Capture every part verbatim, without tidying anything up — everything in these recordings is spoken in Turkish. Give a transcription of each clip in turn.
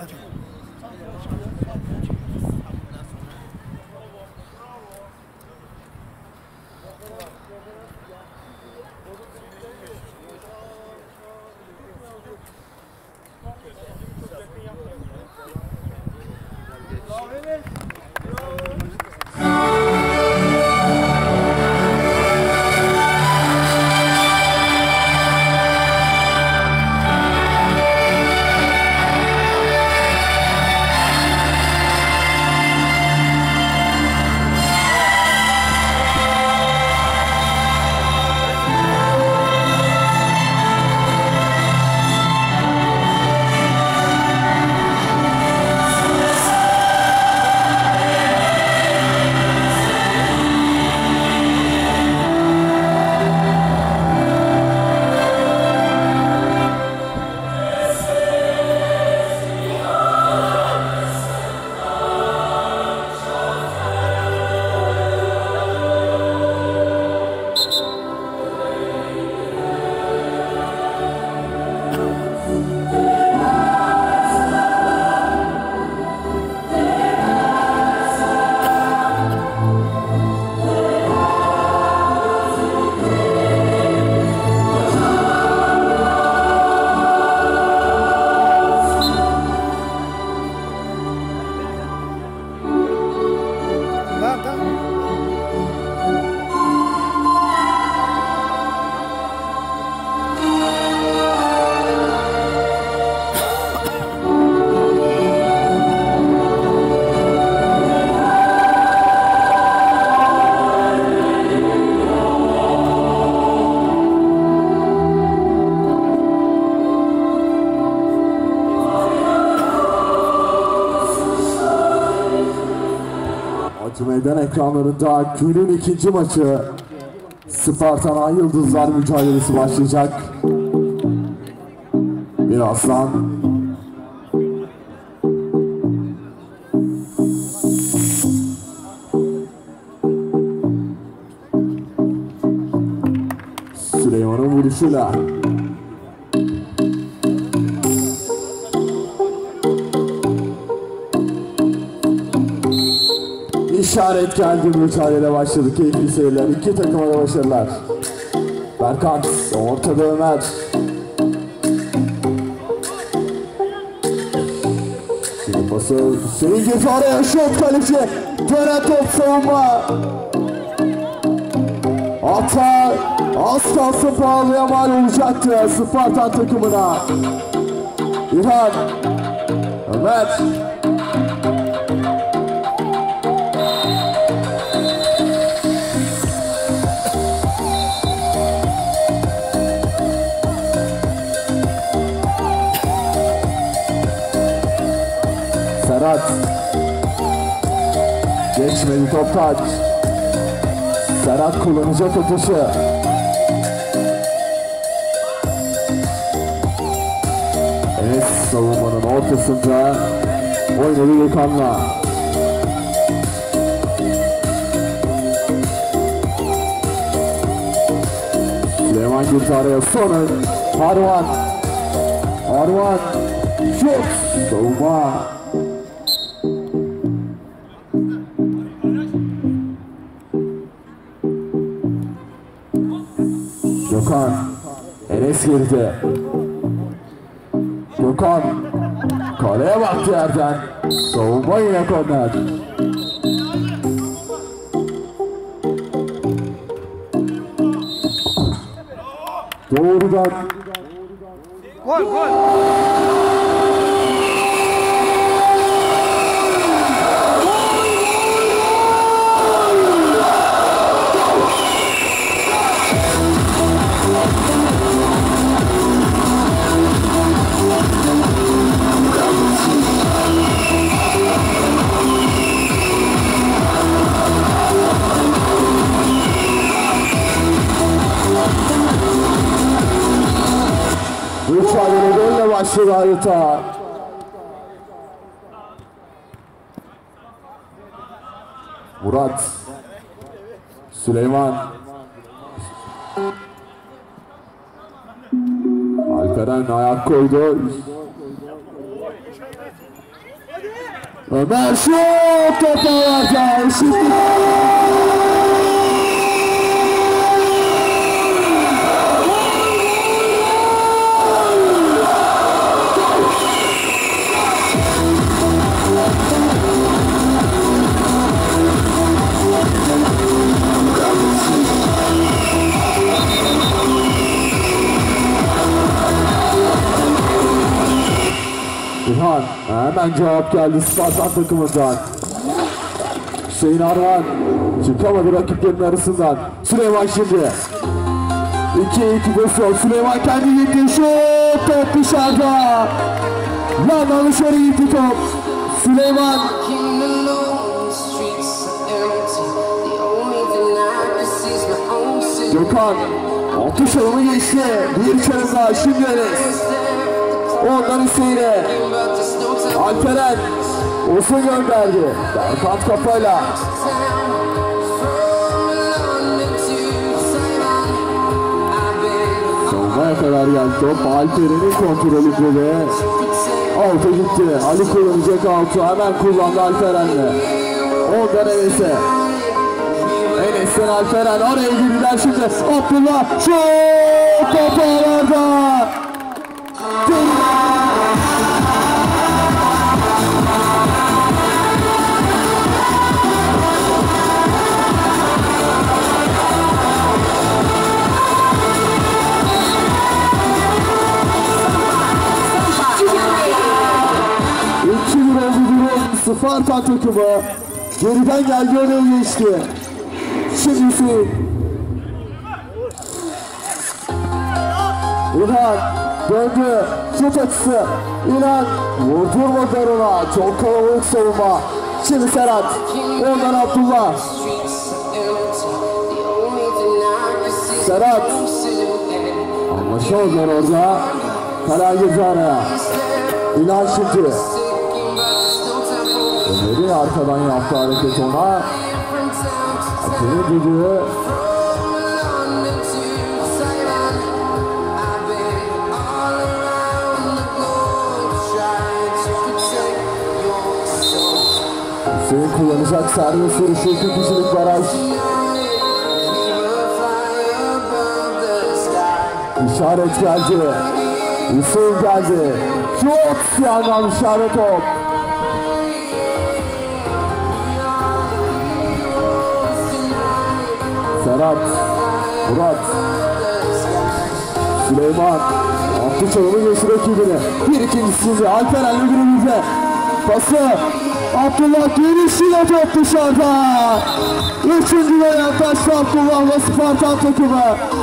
Meydan ekranlarında günün ikinci maçı Spartan Ay Yıldızlar mücadelesi başlayacak. Birazdan Süleyman'ın vuruşuyla İşaret geldi, mücadele başladı. Keyifli seyirler. İki takıma da başarılar. Berkan ortada Ömer. Şimdi pası Hüseyin girdi araya. Şut kaleci. Dönen top savunma. Hata az kalsın pahalıya mal olacaktı Spartan takımına. İlhan Ömer. Serhat geçmedi top taç. Serhat kullanacak atışı. Evet, savunmanın ortasında oynadı Gökhan'la. Süleyman girdi araya, sonra Harvan. Harvan şut, savunma. Gökhan, Enes girdi. Gökhan, kaleye baktı yerden. Savunma yine korner. Doğrudan. Gol, gol. Mücadele golle başladı harita. Murat, Süleyman, Alperen ayak koydu. Ömer şut topu alacak. Eşitlik. İlhan hemen cevap geldi Spartan takımından. Hüseyin Arman çıkamadı rakiplerin arasından. Süleyman şimdi iki iki pozisyon. Süleyman kendi gitti. Şut, top dışarıda. Yandan dışarı gitti top. Süleyman Gökhan atış alanı geçti. Bir kere daha şimdi Enes. Ondan Hüseyin'e Alperen Osun gönderdi. Berkant kafayla sonuna kadar geldi top. Alperen'in kontrolünde de alta gitti. Ali kullanacak altı. Hemen kullandı Alperen'le. Ondan Enes'e. Enes'ten Alperen araya girdiler şimdi. Abdullah şut, top ağlarda. iki bir oldu durum. Spartan takımı geriden geldi, öne geçti. Şimdi Hüseyin İlhan döndü. Şut açısı. İlhan vurdurmadılar ona. Çok kalabalık savunma. Şimdi Serhat. Ondan Abdullah. Serhat. Anlaşamadılar orada. Kala girdi araya. İlhan şimdi. Ömer'in arkadan yaptı hareket ona. Akıllı gidiyor. Hüseyin kullanacak serbest vuruşu. iki kişilik baraj. İşaret geldi. Hüseyin geldi. Çok yandan işaret top. Serhat, Murat, Süleyman attı çalımı geçti rakibine. Bir ikincisinde Alperen'le günümüzde pası. Abdullah girişiyle top dışarıda. Üçüncü ve yaklaştı Abdullah'la Spartan takımı.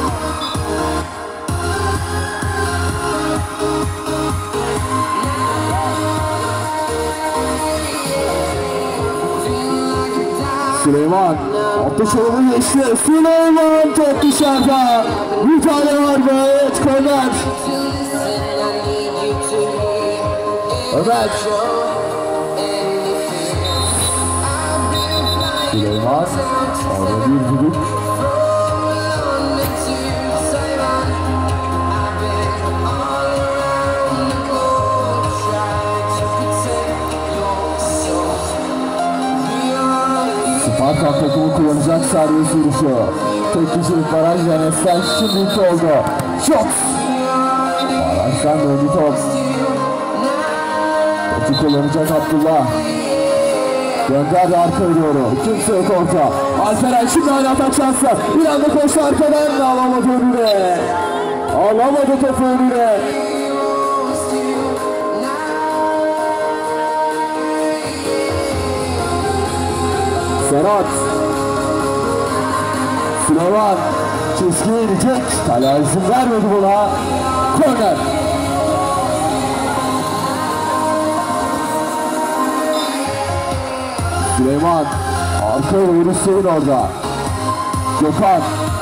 Süleyman attı çalımı geçti. Süleyman top dışarıda. Bir tane var ve evet korner. Ömer. Süleyman orada bir düdük. Spartan takımı kullanacak serbest vuruşu. Tek kişilik baraj Enes'ten şimdi ilk oldu. Şut! Barajdan döndü top. Topu kullanacak Abdullah. Gönderdi arkaya doğru. Kimse yok orta. Alperen şimdi hala atak şansı. Bir anda koştu arkadan. Alamadı önüne. Alamadı topu önüne. Serhat. Süleyman. Çizgiye inecek. Kale izin vermedi buna. Korner. Süleyman. Arkaya doğru Hüseyin orada. Gökhan.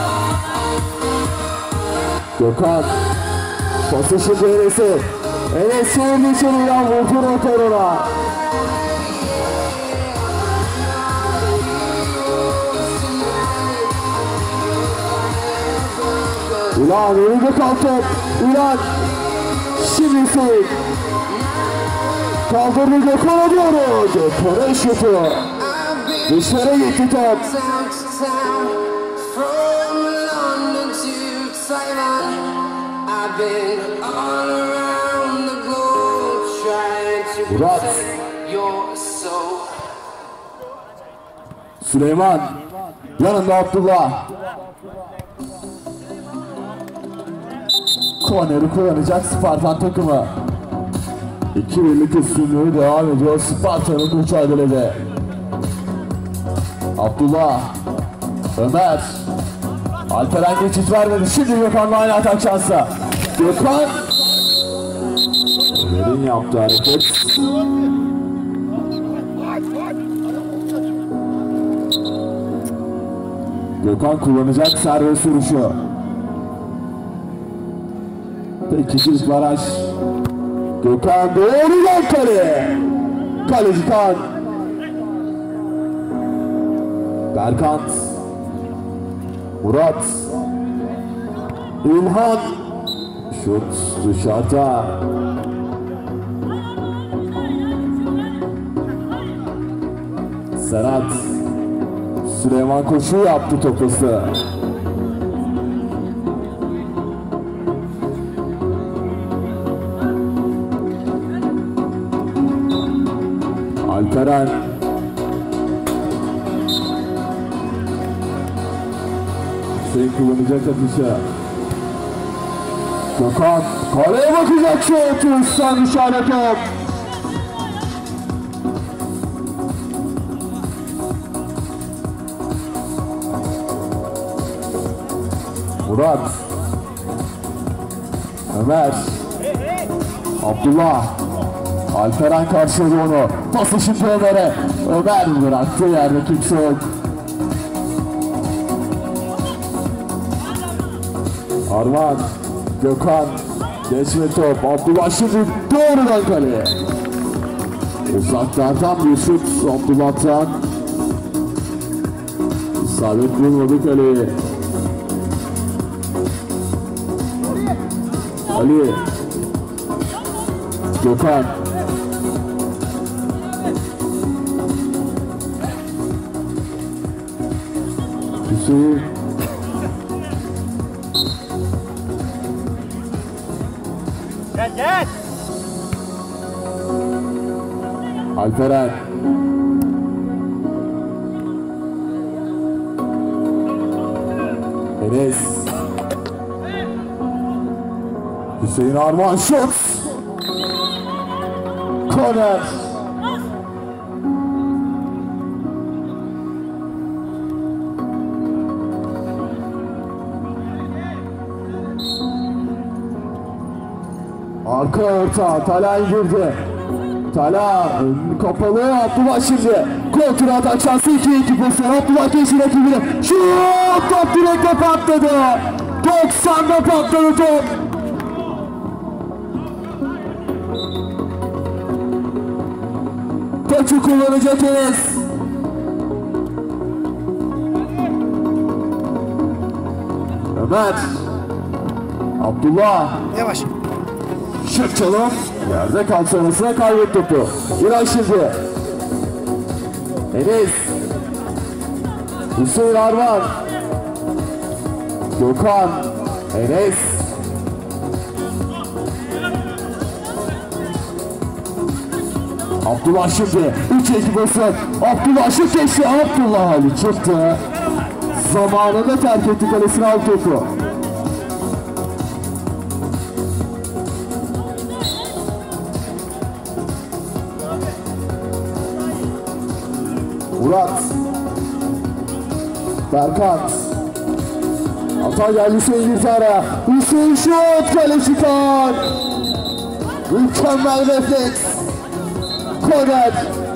Gökhan. Pası şimdi Enes'e. Enes seyirli içerinden vurdu rotoruna. İlhan önünde kal top. İlhan. Şimdi Hüseyin. Kaldırdı Gökhan'a doğru. Gökhan'a şutu. Dışarı gitti top. Murat. Süleyman. Yanında Abdullah. Korneri kullanacak Spartan takımı. İki birlik üstünlüğü devam ediyor Spartan'ın mücadelede. Abdullah, Ömer, Alperen geçit vermedi. Şimdi Gökhan'la aynı atak şansı. Gökhan, Ömer'in yaptığı hareket. Gökhan kullanacak serbest vuruşu. İkinci baraj. Gökhan doğrudan kale. Kaleci Kaan. Berkant. Murat. İlhan. Şut dışarıda. Serhat. Süleyman koşu yaptı topusu. Alperen. Hüseyin kullanacak atışı. Gökhan kaleye bakacak şut. Üstten dışarı top. Murat. Ömer. Abdullah. Alperen karşıladı onu. Pası şimdi Ömer'e. Ömer bıraktı, yerde kimse yok. Arman. Gökhan. Geçme top. Abdullah şimdi doğrudan kaleye. Uzaklardan bir şut Abdullah'tan. İsabet bulmadı kaleyi. Ali. Gökhan. Hüseyin. Gel gel. Alperen. Enes. Hüseyin Arman şut. Korner. Arka orta. Talha girdi. Talha kapalı. Abdullah şimdi. Kontra atak şansı iki iki pozisyon. Abdullah geçti rakibine. Şut! Top direkte patladı. doksanda patladı top. Taçı kullanacak Enes. Ömer. Abdullah. Yavaş. Şık çalım. Yerde kalça arasına kaybetti topu. İran şimdi. Enes. Hüseyin Arman. Gökhan. Enes. Abdullah şimdi. üç iki basın. Abdullah şut geçti. Abdullah Ali çıktı. Zamanında terk etti kalesine aldı topu. Murat. Berkant. Hata geldi Hüseyin girdi araya. Hüseyin şut. Kaleci Kaan. Mükemmel refleks. Korner.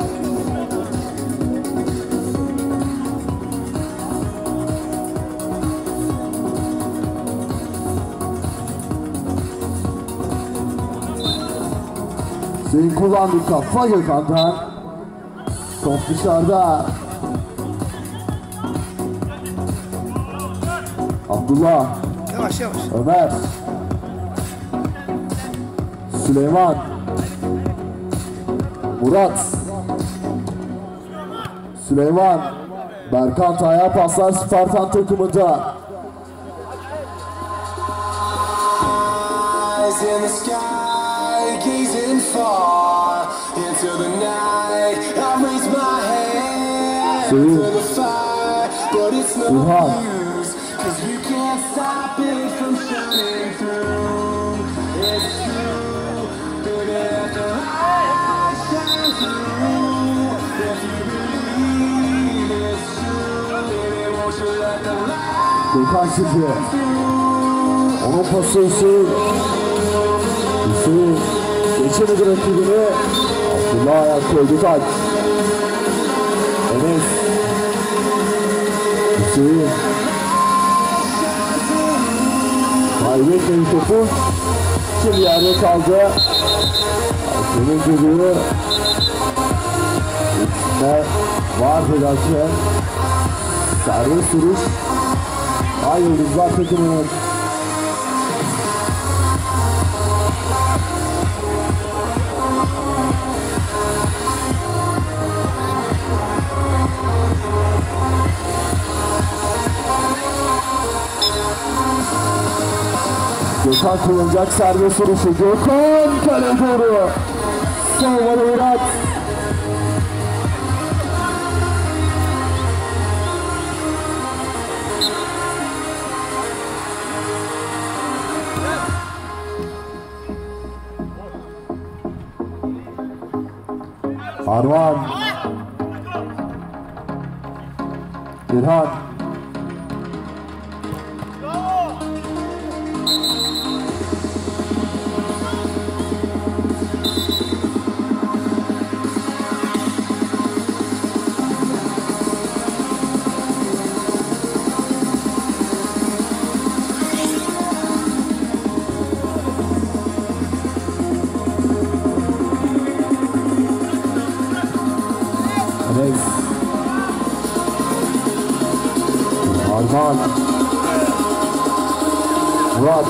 Hüseyin kullandı, kafa Gökhan'dan. Top dışarıda. Abdullah. Yavaş yavaş. Ömer. Süleyman. Murat. Süleyman. Berkant ayağa paslar Spartan takımında. In the sky, gazing far into the night. I raise my hand to the fire, but it's no use, 'cause you can't stop it from shining through. It's true, baby, let the light shine through. If you believe it's true, baby, won't you let the light Gökhan şimdi. Onun pası Hüseyin. Hüseyin geçemedi rakibini. Abdullah ayak koydu taç. Enes. Hüseyin. Kaybetmedi topu. Şimdi yerde kaldı. Senin çocuğu. İçinde var hakem. Serbest vuruş. Ay Yıldızlar takımının. Gökhan kullanacak serbest vuruşu. Gökhan kaleye doğru. Savunma Murat. Arvan. İlhan. Arman. Murat.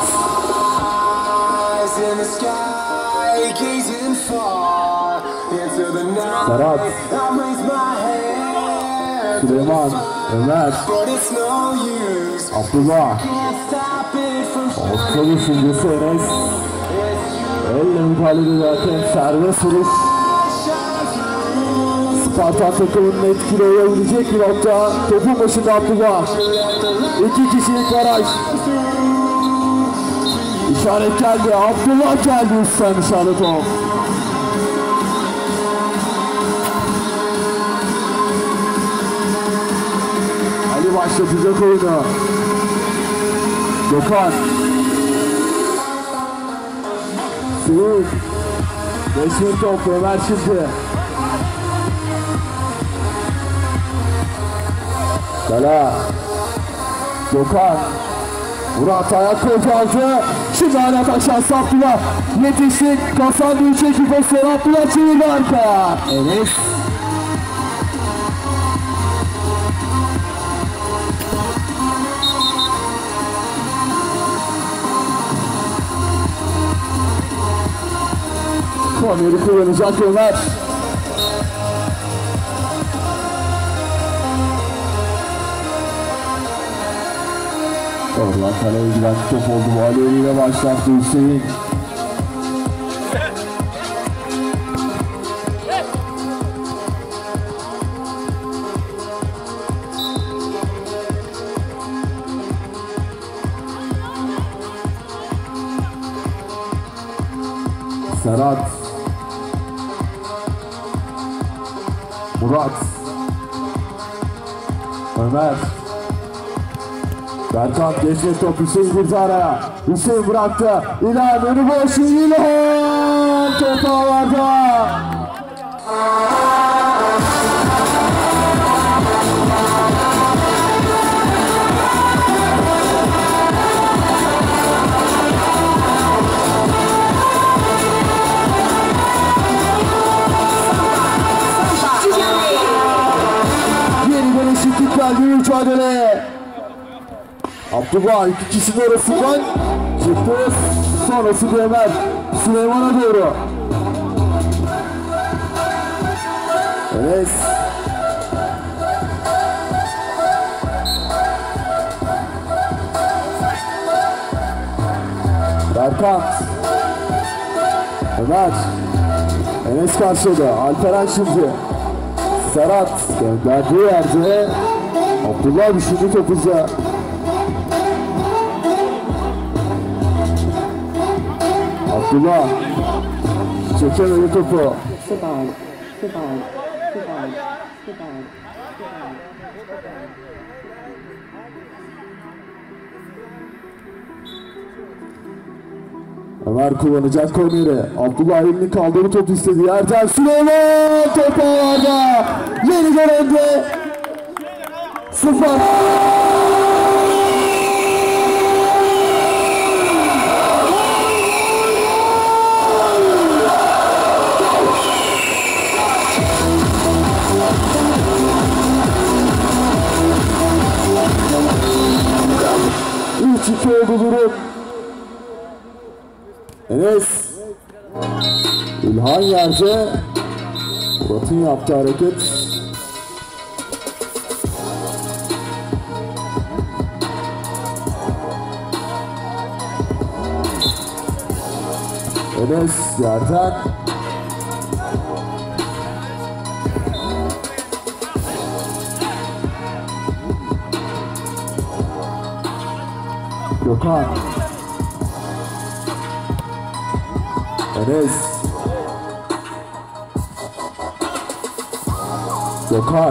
Serhat. Süleyman. Ömer. Abdullah. Orta düşüncesi Enes. Elle müdahale ederken serbest vuruş. Spartan takımının etkili olabilecek bir nokta. Topun başında Abdullah. İki kişilik baraj. İşaret geldi. Abdullah geldi üstten işaret o. Ali başlatacak oyunu. Gökhan. Suyun. Beşmin top. Ömer şimdi. Kala. Gökhan. Murat ayak koydu. Şimdi hala taşan Abdullah. Yetiştik. Kasan büyüyecek bir pozisyon. Abdullah çevirdi arkaya. Enes. Korneri kullanacak Ömer. Oradan kaleye giden top oldu. Bu alevliyle başlattı Hüseyin. Serhat. Murat. Ömer. Berkant geçti top, Hüseyin girdi araya. Hüseyin bıraktı. İlhan önü boş. İlhan top ağlarda. Yeniden eşitlik geldi mücadele. Abdullah iki kişinin arasından çıktı. Sonrası Ömer Süleyman'a doğru. Enes. Berkan. Ömer. Enes karşıladı. Alperen şimdi. Serhat gönderdiği yerde Abdullah düşündü topuza. Abdullah çekemedi topu. Ömer kullanacak korneri. Abdullah elini kaldırdı, top istedi. Yerden Süleyman top ağlarda. Yeni görevde sıfır. üç iki oldu durum. Enes. İlhan yerde. Murat'ın yaptığı hareket. Enes yerden. Gökhan. Enes. Gökhan.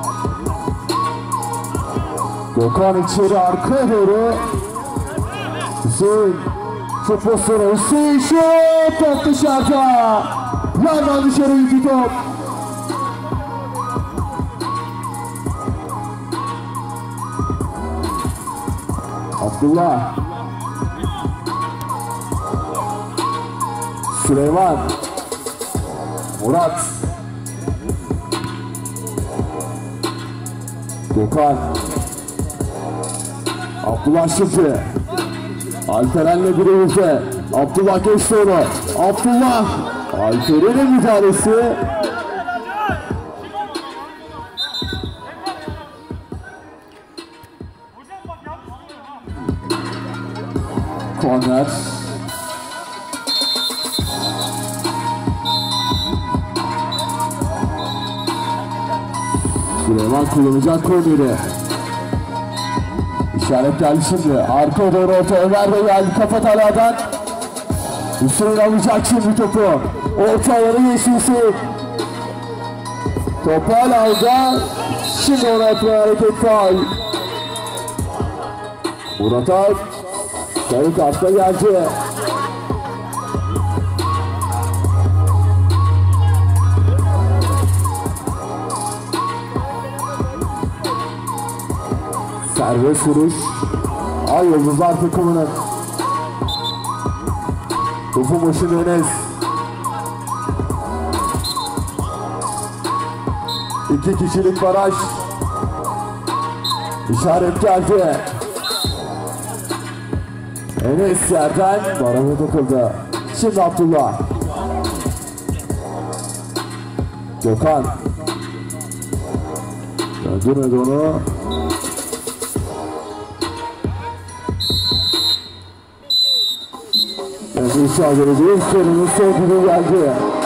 Gökhan içeri arkaya doğru. Hüseyin. Şut pozisyonu. Hüseyin şut. Top dışarıda. Yandan dışarı gitti top. Abdullah. Süleyman. Murat. Gökhan. Abdullah şimdi. Alperen'le bir önce. Abdullah geçti onu. Abdullah. Alperen'in müdahalesi. Korner. Süleyman kullanacak korneri. İşaret geldi şimdi. Arka doğru orta. Ömer de geldi kafa taladan. Hüseyin alacak şimdi topu. Orta alanı geçti Hüseyin. Topu hala aldı. Şimdi ona yapılan hareket faul. Murat Alp. Sarı kartla geldi. Serbest vuruş. Ay Yıldızlar takımının. Topun başında Enes. İki kişilik baraj. İşaret geldi. Enes yerden baraja takıldı. Şimdi Abdullah. Gökhan. Döndürmedi onu. Evet, mücadele değil. Sorunun son günü geldi.